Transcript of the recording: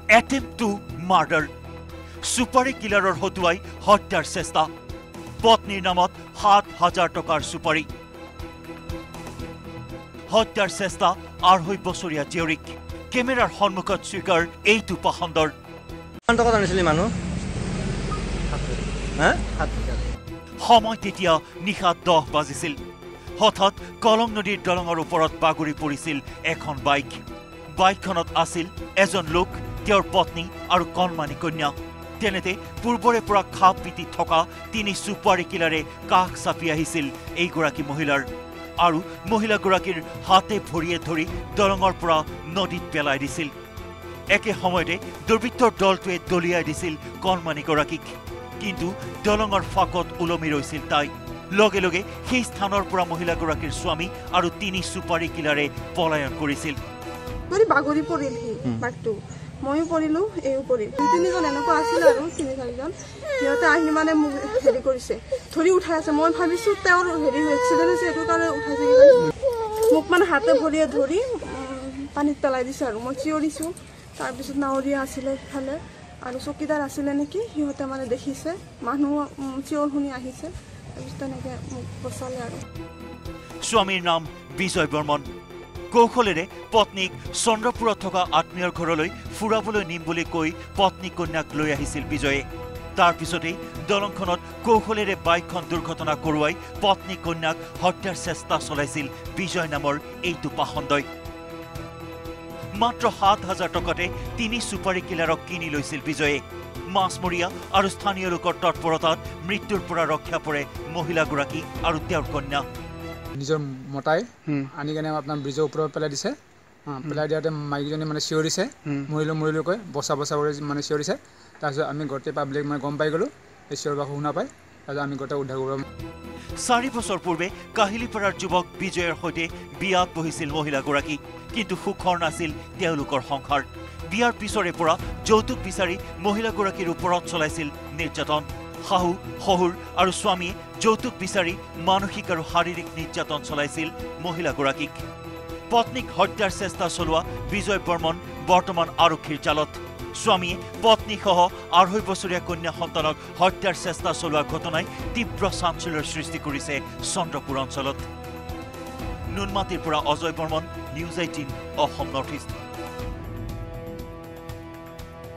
attempt to murder. Supari killer হতুৱাই হত্যাৰ চেষ্টা পত্নীৰ নামত ৭,০০০ টকাৰ সুপাৰি হত্যাৰ চেষ্টা ২.৫ বছৰীয়া জীয়ৰীক কেমেৰাৰ সন্মুখত স্বীকাৰ এইটো পাহন্দৰ টকা আনিছিল মানুহ সময় তেতিয়া নিশা 10 বাজিছিল হঠাৎ কলং নদীৰ দলঙৰ ওপৰত বাগৰি পৰিছিল এখন বাইক বাইকখনত আছিল এজন লোক তেওঁৰ পত্নী আৰু কণমানি কন্যা তেনেতে পূৰ্বৰে পৰা খাপ পিটি থকা তিনি সুপাৰি কিলাৰে কাষ চাপি আহিছিল এইগৰাকী মহিলাৰ আৰু মহিলাগৰাকীৰ হাতে ভৰিয়ে ধৰি দলঙৰ পৰা নদীত পেলাই দিছিল একে সময়তে দুৰ্বৃত্তৰ দলটোৱে দলিয়াই দিছিল কণমানিগৰাকীক কিন্তু দলঙৰ ফাকত ওলমি ৰৈছিল তাই লগে লগে সেই স্থানৰ পৰা মহিলাগৰাকীৰ স্বামী আৰু তিনি সুপাৰি কিলাৰে পলায়ন কৰিছিল বাগৰি পৰিল বাঘটো ময়ো পৰিলো এইও পৰিল তিনিজন এনেকুৱা আছিল আৰু তিনি চাৰিজন সিহঁতে আহি মানে মোক হেৰি কৰিছে ধৰি উঠাই আছে মই ভাবিছো তেওঁৰ হেৰি এক্সিডেণ্ট হৈছে এইটো কাৰণে উঠাইছে মোক মানে হাতে ভৰিয়ে ধৰি পানীত পেলাই দিছে আৰু মই চিঞৰিছো তাৰপিছত নাৱৰীয়া আছিলে ইফালে আৰু চকীদাৰ আছিলে নেকি সিহঁতে মানে দেখিছে মানুহ চিঞৰ শুনি আহিছে তাৰপিছত তেনেকৈ মোক বচালে আৰু স্বামীৰ নাম বিজয় বৰ্মন কৌশলেৰে পত্নীক চন্দ্ৰপুৰত থকা আত্মীয়ৰ ঘৰলৈ ফুৰাবলৈ নিম বুলি কৈ পত্নী কন্যাক লৈ আহিছিল বিজয়ে তাৰ পিছতেই দলংখনত কৌশলেৰে বাইকখন দুৰ্ঘটনা কৰোৱাই পত্নী কন্যাক হত্যাৰ চেষ্টা চলাইছিল বিজয় নামৰ এইটো পাহন্দই মাত্ৰ ৭,০০০ টকাতে তিনি সুপাৰি কিলাৰক কিনি লৈছিল বিজয়ে মাছমৰীয়া আৰু স্থানীয় লোকৰ তৎপৰতাত মৃত্যুৰ পৰা ৰক্ষা পৰে মহিলাগৰাকী আৰু তেওঁৰ কন্যা নিজৰ মতাই আনি কেনে আপোনাৰ ব্ৰিজৰ ওপৰত পেলাই দিছে পেলাই দিয়াতে মাইকীজনী মানে চিঞৰিছে মৰিলো কৈ বচা কৰি মানে চিঞৰিছে তাৰপিছত আমি গোটেই পাব্লিক মানে গম পাই গ'লোঁ এই চিঞৰ বাখৰ শুনা পাই তাৰপিছত আমি গোটেই উদ্ধাৰ কৰিব ৪ বছৰ পূৰ্বে কাহিলীপাৰাৰ যুৱক বিজয়ৰ সৈতে বিয়াত বহিছিল মহিলাগৰাকী কিন্তু সুখৰ নাছিল তেওঁলোকৰ সংসাৰ বিয়াৰ পিছৰে পৰা যৌতুক বিচাৰি মহিলাগৰাকীৰ ওপৰত চলাইছিল নিৰ্যাতন শাহু শহুৰ আৰু স্বামীয়ে যৌতুক বিচাৰি মানসিক আৰু শাৰীৰিক নিৰ্যাতন চলাইছিল মহিলাগৰাকীক পত্নীক হত্যাৰ চেষ্টা চলোৱা বিজয় বৰ্মন বৰ্তমান আৰক্ষীৰ জালত স্বামীয়ে পত্নীসহ ২.৫ বছৰীয়া কন্যা সন্তানক হত্যাৰ চেষ্টা চলোৱা ঘটনাই তীব্ৰ চাঞ্চল্যৰ সৃষ্টি কৰিছে চন্দ্ৰপুৰ অঞ্চলত নুনমাটিৰ পৰা Ajay Barman news ১৮ Assam north east